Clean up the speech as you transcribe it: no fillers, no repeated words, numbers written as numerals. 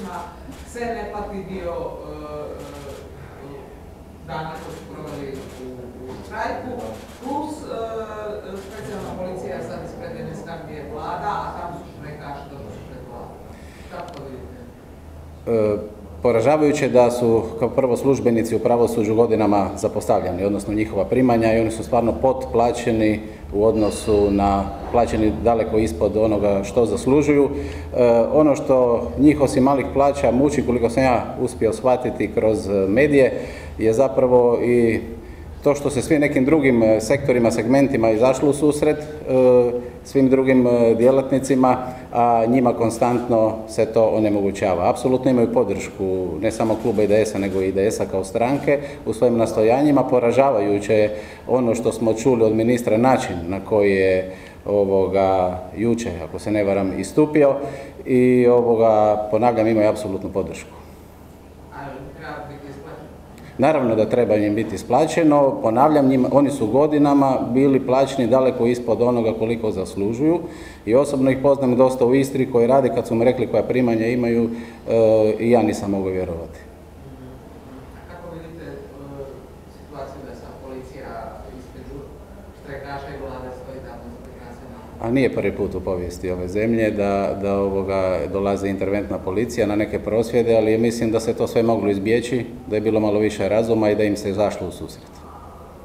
službenicima se ne plati dio dana koji su proveli u štrajku, plus specijalna policija sad ispred jedne stavke je Vlada, a tamo su štrajkaši dobro su pred Vladom. Kako to vidite? Poražavajuće da su kao prvo službenici u pravosuđu godinama zapostavljani, odnosno njihova primanja, i oni su stvarno potplaćeni u odnosu na plaćeni daleko ispod onoga što zaslužuju. Ono što njih osim malih plaća muči, koliko sam ja uspio shvatiti kroz medije, je zapravo i to što se svim nekim drugim sektorima, segmentima izašlo u susret, svim drugim djelatnicima, a njima konstantno se to onemogućava. Apsolutno imaju podršku ne samo kluba IDS-a, nego i IDS-a kao stranke u svojim nastojanjima. Poražavajuće je ono što smo čuli od ministra, način na koji je jučer, ako se ne varam, istupio, i ponavljam, imaju apsolutnu podršku. Naravno da treba im biti isplaćeno, ponavljam, oni su godinama bili plaćeni daleko ispod onoga koliko zaslužuju, i osobno ih poznam dosta u Istri koji rade, kad su mi rekli koja primanja imaju, i ja nisam mogao vjerovati. Kako vidite situaciju da sam policija između štrajkaša i Vlade stoji tamo za nacionalno? A nije prvi put u povijesti ove zemlje da dolaze interventna policija na neke prosvjede, ali mislim da se to sve moglo izbjeći, da je bilo malo više razuma i da im se izašlo u susret.